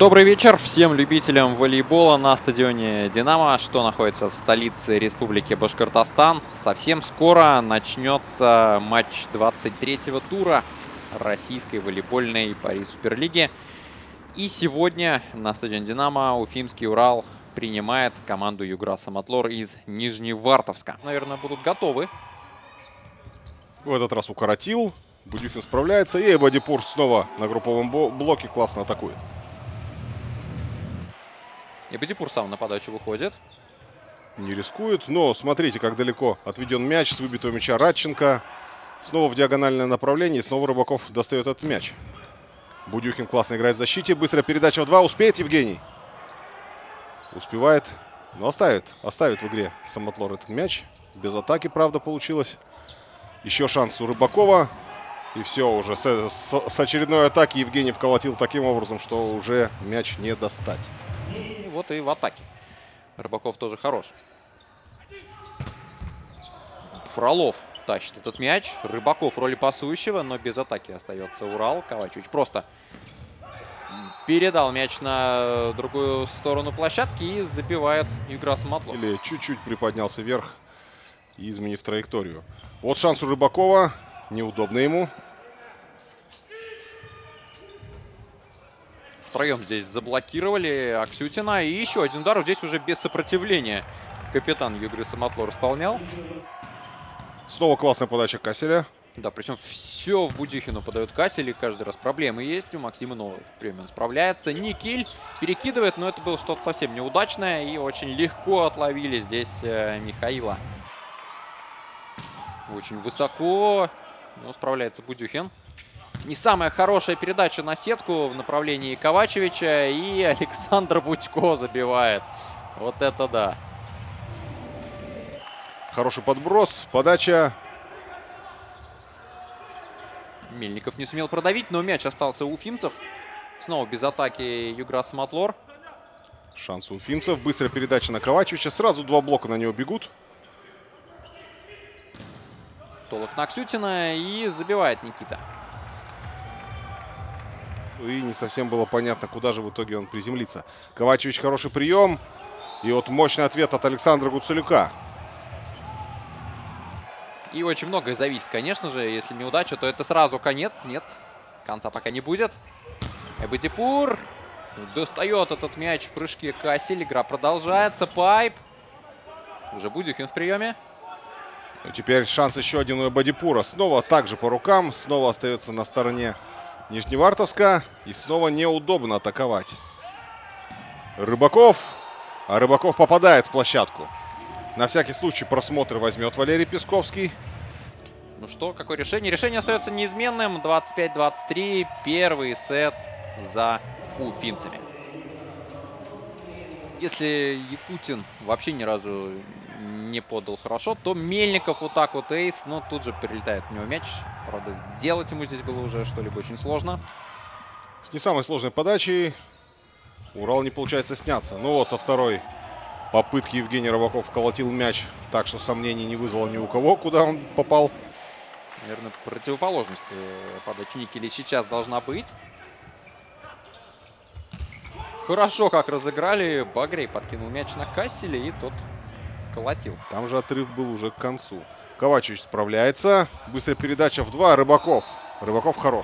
Добрый вечер всем любителям волейбола на стадионе «Динамо», что находится в столице Республики Башкортостан. Совсем скоро начнется матч 23-го тура российской волейбольной Пари Суперлиги. И сегодня на стадионе «Динамо» уфимский «Урал» принимает команду Югра Самотлор из Нижневартовска. Наверное, будут готовы. В этот раз укоротил. Будюхин справляется. И Бадипур снова на групповом блоке классно атакует. И Бадипур сам на подачу выходит. Не рискует, но смотрите, как далеко отведен мяч с выбитого мяча Радченко. Снова в диагональное направление. И снова Рыбаков достает этот мяч. Будюхин классно играет в защите. Быстрая передача в 2. Успеет Евгений? Успевает, но оставит в игре Самотлор этот мяч. Без атаки, правда, получилось. Еще шанс у Рыбакова. И все, уже с очередной атаки Евгений вколотил таким образом, что уже мяч не достать. И вот и в атаке. Рыбаков тоже хорош. Фролов тащит этот мяч. Рыбаков в роли пасующего, но без атаки остается Урал. Ковачевич просто передал мяч на другую сторону площадки и забивает Югра Самотлор. Или чуть-чуть приподнялся вверх, изменив траекторию. Вот шанс у Рыбакова. Неудобно ему. Втроем здесь заблокировали Аксютина. И еще один удар. Здесь уже без сопротивления капитан Югры Самотлор исполнял. Снова классная подача Касселя. Да, причем все в Будюхину подает Кассель. И каждый раз проблемы есть. У Максима новый время он справляется. Никель перекидывает, но это было что-то совсем неудачное. И очень легко отловили здесь Михаила. Очень высоко. Но справляется Будюхин. Не самая хорошая передача на сетку в направлении Ковачевича. И Александр Будько забивает. Вот это да. Хороший подброс. Подача. Мельников не сумел продавить, но мяч остался у уфимцев. Снова без атаки Югра Самотлор. Шанс у уфимцев. Быстрая передача на Ковачевича. Сразу два блока на него бегут. Толок на Аксютина и забивает Никита. И не совсем было понятно, куда же в итоге он приземлится. Ковачевич хороший прием. И вот мощный ответ от Александра Гуцулюка. И очень многое зависит, конечно же. Если неудача, то это сразу конец. Нет, конца пока не будет. Бадипур достает этот мяч в прыжке Кассель. Игра продолжается. Пайп. Уже Будюхин в приеме. И теперь шанс еще один у Бадипура. Снова также по рукам. Снова остается на стороне Нижневартовска. И снова неудобно атаковать. Рыбаков. А Рыбаков попадает в площадку. На всякий случай просмотр возьмет Валерий Песковский. Ну что, какое решение? Решение остается неизменным. 25-23. Первый сет за уфимцами. Если Якутин вообще ни разу не подал хорошо, то Мельников вот так вот эйс, но тут же прилетает в него мяч. Правда, сделать ему здесь было уже что-либо очень сложно. С не самой сложной подачей Урал не получается сняться. Ну вот со второй попытки Евгений Рыбаков колотил мяч так, что сомнений не вызвало ни у кого, куда он попал. Наверное, противоположность подачи Никеля сейчас должна быть. Хорошо как разыграли. Багрей подкинул мяч на Касселя, и тот колотил. Там же отрыв был уже к концу. Ковачевич справляется. Быстрая передача в 2. Рыбаков. Рыбаков хорош.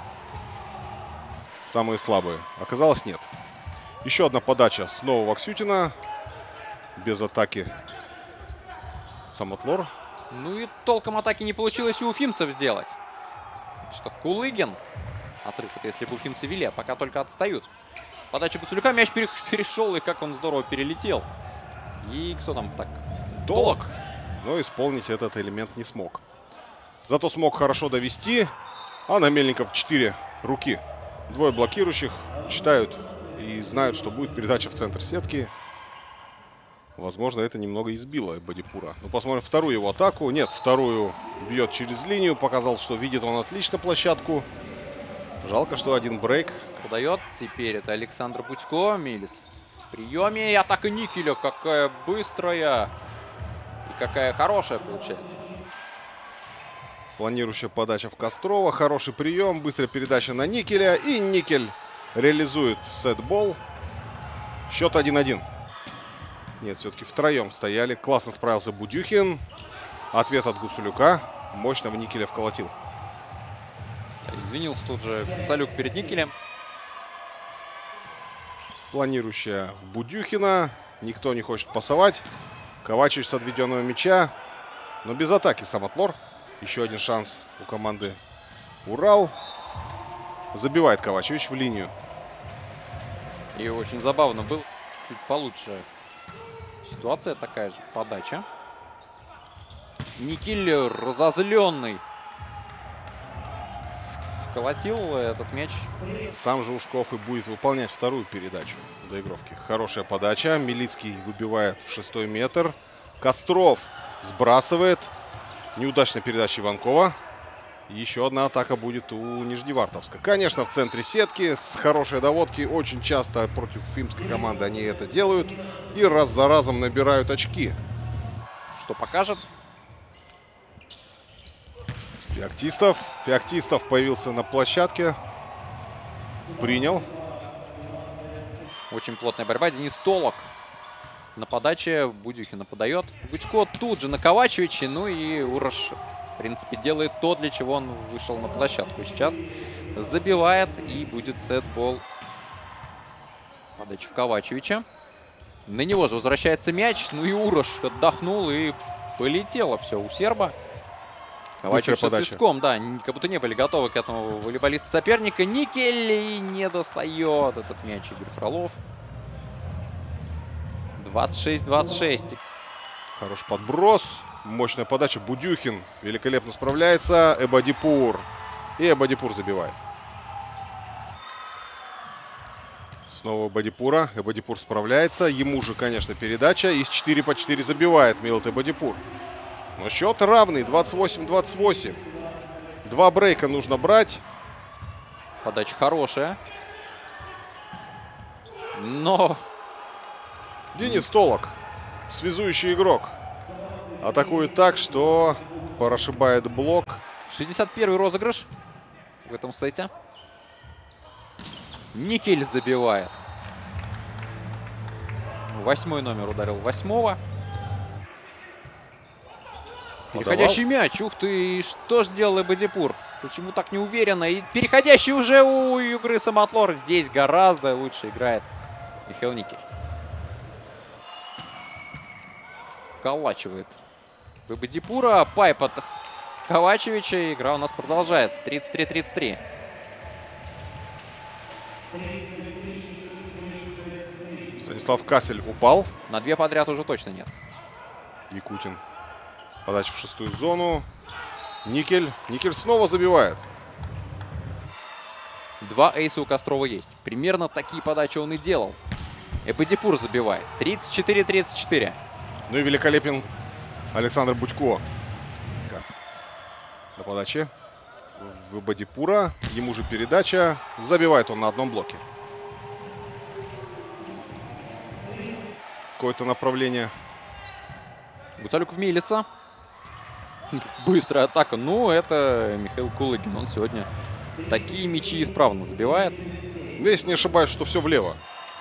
Самые слабые. Оказалось, нет. Еще одна подача снова в Аксютина. Без атаки Самотлор. Ну и толком атаки не получилось у уфимцев сделать. Что Кулыгин. Отрыв это если бы уфимцы вели, а пока только отстают. Подача Гуцулюка. Мяч перешел, и как он здорово перелетел. И кто там так? Толок. Но исполнить этот элемент не смог. Зато смог хорошо довести. А на Мельников 4 руки. Двое блокирующих читают и знают, что будет передача в центр сетки. Возможно, это немного избило Бадипура. Ну, посмотрим вторую его атаку. Нет, вторую бьет через линию. Показал, что видит он отлично площадку. Жалко, что один брейк. Подает. Теперь это Александр Будько. Милис в приеме. И атака Никеля. Какая быстрая. И какая хорошая получается. Планирующая подача в Кострова. Хороший прием. Быстрая передача на Никеля. И Никель реализует сетбол. Счет 1-1. Нет, все-таки втроем стояли. Классно справился Будюхин. Ответ от Гуцулюка. Мощного Никеля вколотил. Извинился тут же Гуцулюк перед Никелем. Планирующая Будюхина. Никто не хочет пасовать. Ковачевич с отведенного мяча. Но без атаки Самотлор. Еще один шанс у команды Урал. Забивает Ковачевич в линию. И очень забавно был. Чуть получше. Ситуация такая же. Подача. Никель разозленный. Вколотил этот мяч. Сам же Ушков и будет выполнять вторую передачу доигровки. Хорошая подача. Милицкий выбивает в 6-й метр. Костров сбрасывает. Неудачная передача Иванкова. Еще одна атака будет у Нижневартовска. Конечно, в центре сетки с хорошей доводки. Очень часто против уфимской команды они это делают. И раз за разом набирают очки. Что покажет? Феоктистов. Феоктистов появился на площадке. Принял. Очень плотная борьба. Денис Толок на подаче. Будюхина подает. Гучко тут же на Ковачевиче. Ну и Урош, в принципе, делает то, для чего он вышел на площадку. Сейчас забивает и будет сетбол. Подача в Ковачевича. На него же возвращается мяч. Ну и Урош отдохнул и полетело все у серба. Ковачевич со свистком, да, как будто не были готовы к этому волейболисты соперника. Никель и не достает этот мяч Игорь Фролов. 26-26. Хороший подброс. Мощная подача. Будюхин великолепно справляется. Эбадипур. И Эбадипур забивает. Снова Эбадипура. Эбадипур справляется. Ему же, конечно, передача. Из 4-4 забивает Милот Эбадипур. Но счет равный. 28-28. Два брейка нужно брать. Подача хорошая. Но... Денис Толок, связующий игрок, атакует так, что прошибает блок. 61-й розыгрыш в этом сете. Никель забивает. 8-й номер ударил 8-го. Переходящий мяч. Ух ты, что ж делал Эбадипур? Почему так неуверенно? И переходящий уже у игры Самотлор. Здесь гораздо лучше играет Михаил Никель. Вколачивает Эбадипура. Пайп от Ковачевича. Игра у нас продолжается. 33-33. Станислав Кассель упал. На 2 подряд уже точно нет. Якутин. Подача в 6-ю зону. Никель. Никель снова забивает. 2 эйса у Кострова есть. Примерно такие подачи он и делал. Эбадипур забивает. 34-34. Ну и великолепен Александр Будько. На подаче в Эбадипура. Ему же передача. Забивает он на одном блоке. Какое-то направление. Гуцулюк в Милиса. Быстрая атака. Ну, это Михаил Кулыгин. Он сегодня такие мячи исправно забивает. Если не ошибаюсь, что все влево.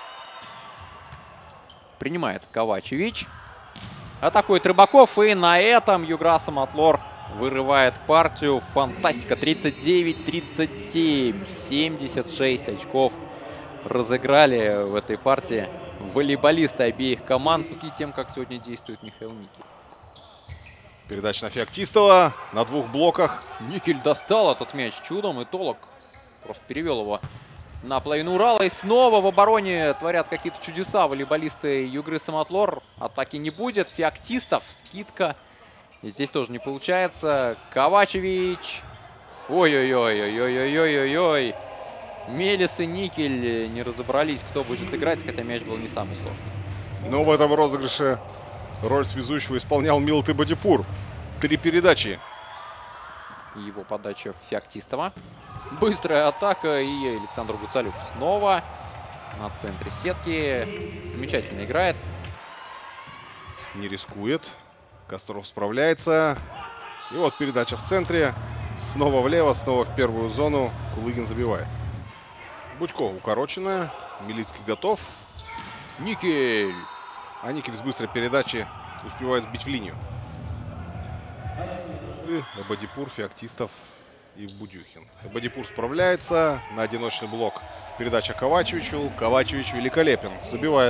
Принимает Ковачевич. Атакует Рыбаков. И на этом Югра Самотлор вырывает партию. Фантастика. 39-37. 76 очков разыграли в этой партии волейболисты обеих команд. И тем, как сегодня действует Михаил Никель. Передача на Феоктистова. На 2 блоках. Никель достал этот мяч чудом. И Толок просто перевел его на половину Урала. И снова в обороне творят какие-то чудеса волейболисты Югры Самотлор. Атаки не будет. Феоктистов. Скидка. И здесь тоже не получается. Ковачевич. Ой-ой-ой-ой-ой-ой-ой-ой. Мелис и Никель не разобрались, кто будет играть, хотя мяч был не самый сложный. Но в этом розыгрыше роль связующего исполнял Милот Эбадипур. 3 передачи. Его подача Феоктистова. Быстрая атака и Александр Гуцулюк снова на центре сетки. Замечательно играет. Не рискует. Костров справляется. И вот передача в центре. Снова влево, снова в первую зону. Кулыгин забивает. Будько укороченная. Милицкий готов. Никель. А Никель с быстрой передачи успевает сбить в линию. И Эбадипур, Феоктистов и Будюхин. Эбадипур справляется на одиночный блок. Передача Ковачевичу. Ковачевич великолепен. Забивает.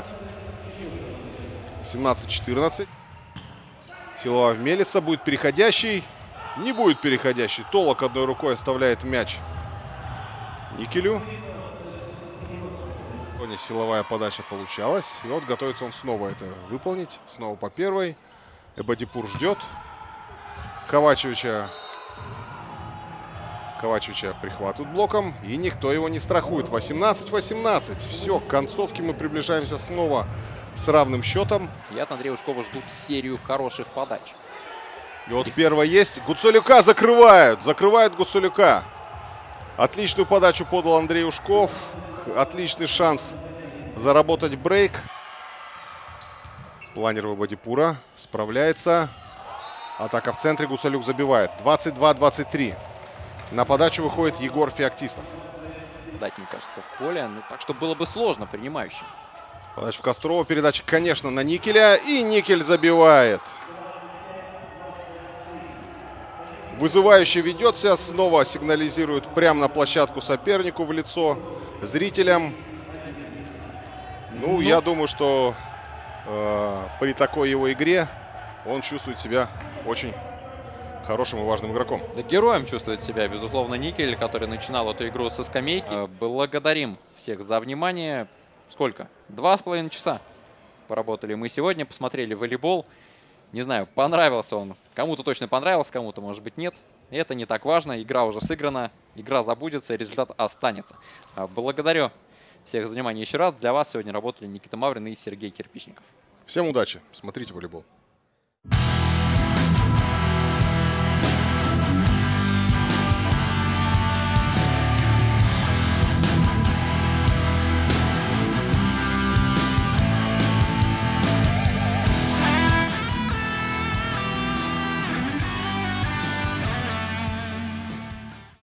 17-14. Силова в Мелиса. Будет переходящий. Не будет переходящий. Толок одной рукой оставляет мяч Никелю. Силовая подача получалась. И вот готовится он снова это выполнить. Снова по первой. Эбадипур ждет. Ковачевича прихватывают блоком. И никто его не страхует. 18-18. Все, к концовке мы приближаемся снова с равным счетом. Я от Андрея Ушкова жду серию хороших подач. И вот первая есть. Гуцулюка закрывают. Закрывают Гуцулюка. Отличную подачу подал Андрей Ушков. Отличный шанс заработать брейк. Планер Эбадипура справляется. Атака в центре. Гуцулюк забивает. 22-23. На подачу выходит Егор Феоктистов. Дать, мне кажется, в поле. Ну, так что было бы сложно принимающим. Подача в Кострова. Передача, конечно, на Никеля. И Никель забивает. Вызывающе ведет себя. Снова сигнализирует прямо на площадку сопернику в лицо. Зрителям. Ну, я думаю, что при такой его игре он чувствует себя очень хорошим и важным игроком. Да, героем чувствует себя, безусловно, Никель, который начинал эту игру со скамейки. Благодарим всех за внимание. Сколько? 2,5 часа поработали мы сегодня, посмотрели волейбол. Не знаю, понравился он. Кому-то точно понравился, кому-то, может быть, нет. Это не так важно. Игра уже сыграна, игра забудется, результат останется. Благодарю всех за внимание еще раз. Для вас сегодня работали Никита Маврин и Сергей Кирпичников. Всем удачи. Смотрите волейбол.